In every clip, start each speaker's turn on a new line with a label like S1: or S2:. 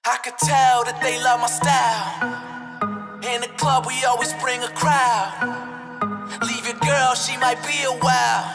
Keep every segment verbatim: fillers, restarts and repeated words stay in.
S1: I could tell that they love my style. In the club we always bring a crowd. Leave your girl, she might be a while.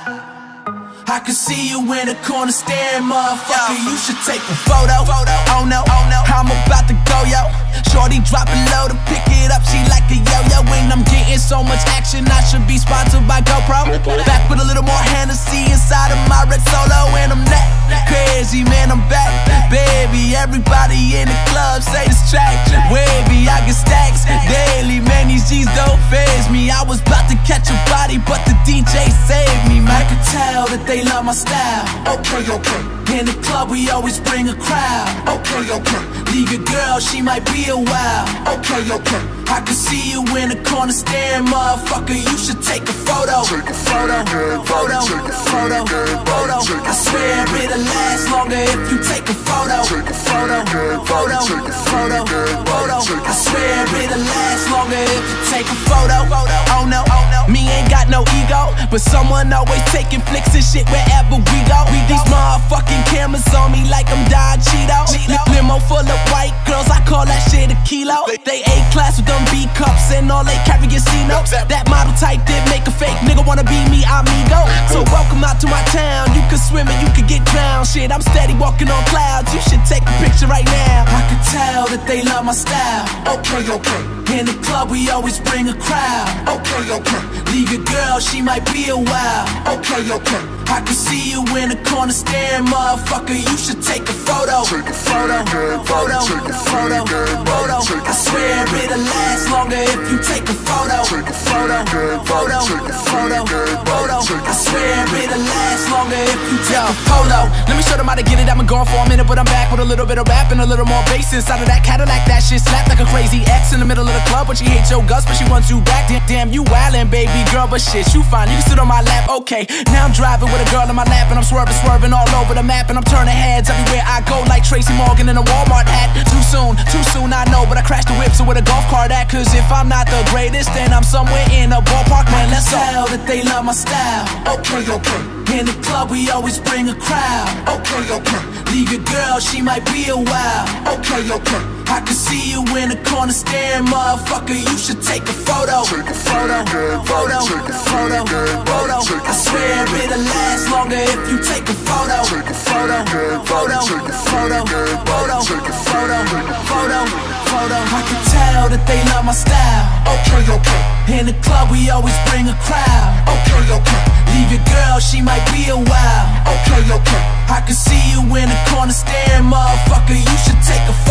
S1: I can see you in the corner staring, motherfucker, you should take a photo. Oh no, oh no, I'm about to go, yo. Shorty dropping low to pick it up, she like a yo-yo. And I'm getting so much action, I should be sponsored by GoPro. Back with a little more Hennessy inside of my red Solo. And I'm that crazy, man, I'm back. Baby, everybody in the club say this track wavy, I get stacks daily, man, these G's don't faze me. I was about to catch a body, but the D J saved me, man. I could tell that they love my style. Okay, okay. In the club we always bring a crowd. Okay, okay. Leave your girl, she might be a while. Okay, okay. I can see you in the corner staring, motherfucker, you should take a photo. Take a photo, photo, photo, photo. I swear it'll last longer if you take a photo. Take a photo, photo, photo, photo. I swear it'll last longer if you take a photo. Oh no, oh no, me ain't got no ego, but someone always taking flicks and shit wherever we go. These motherfucking cameras on me like I'm Don Cheeto. Limo full of white girls, I call that shit a kilo. They A-class with them B-cups and all they carry is C-notes. That model type did make a fake nigga wanna be me, amigo. So welcome out to my town, you can swim and you can get drowned. Shit, I'm steady walking on clouds, you should take a picture right now. I can tell that they love my style. Okay, okay. In the club we always bring a crowd. Okay, okay. Leave your girl, she might be a while. Okay, okay. I can see you in the corner staring, motherfucker, you should take a photo. Take a photo, photo, photo, photo. I swear it'll last longer if you take a photo. Take a photo, photo, photo, photo. I swear it'll last longer if you take a photo. Let me show them how to get it, I've been gone for a minute, but I'm back with a little bit of rap and a little more bass inside of that Cadillac. That shit slapped like a crazy ex in the middle of the club, but she hates your guts, but she wants you back. Damn, damn you wildin', baby girl, but shit, you fine, you can sit on my lap, okay. Now I'm driving with a girl in my lap and I'm swerving, swerving all over the map, and I'm turning heads everywhere I go like Tracy Morgan in a Walmart hat. Too soon, too soon, I know, but I crashed the whip, so with a golf cart at. Cause if I'm not the greatest, then I'm somewhere in a ballpark, man, let's tell that they love my style. Okay, okay. In the club we always bring a crowd. Okay, okay. Leave your girl, she might be a while. Okay, okay. I can see you in the corner staring, motherfucker, you should take a photo. Take a photo, photo, photo, photo. I swear it'll last longer if you take a photo. Take a photo, photo, photo, photo, photo, photo, photo. I can tell that they love my style. Okay, okay. In the club we always bring a crowd. Okay, okay. Leave your girl, she might be a while. Okay, okay. I can see you in the corner staring, motherfucker, you should take a photo.